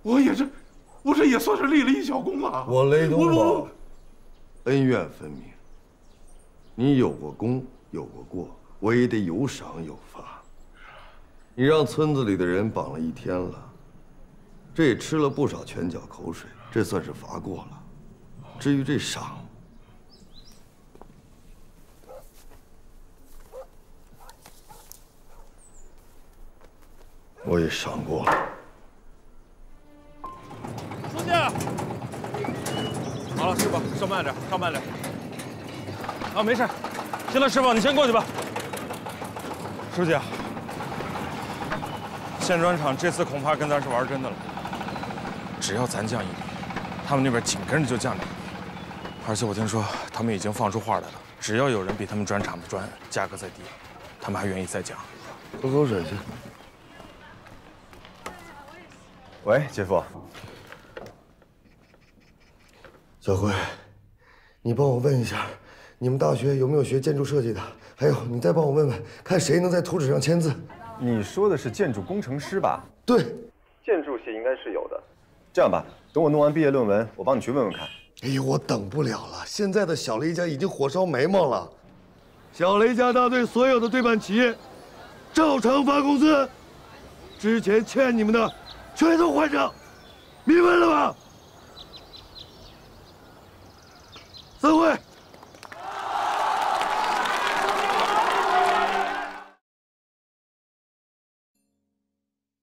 我这也算是立了一小功啊。 我雷东宝，恩怨分明。你有过功，有过过，我也得有赏有罚。你让村子里的人绑了1天了，这也吃了不少拳脚口水，这算是罚过了。至于这赏，我也赏过了。 书记，好了，师傅，上慢点，上慢点。啊，没事。行了，师傅，你先过去吧。书记，县砖厂这次恐怕跟咱是玩真的了。只要咱降1米，他们那边紧跟着就降2米。而且我听说他们已经放出话来了，只要有人比他们砖厂的砖价格再低，他们还愿意再降。 喝口水去。 喂，姐夫。 小辉，你帮我问一下，你们大学有没有学建筑设计的？还有，你再帮我问问，看谁能在图纸上签字。 你说的是建筑工程师吧？ 对， 建筑系应该是有的。这样吧，等我弄完毕业论文，我帮你去问问看。 哎呦，我等不了了！现在的小雷家已经火烧眉毛了。小雷家大队所有的对办企业，照常发工资。之前欠你们的，全都还上，明白了吧？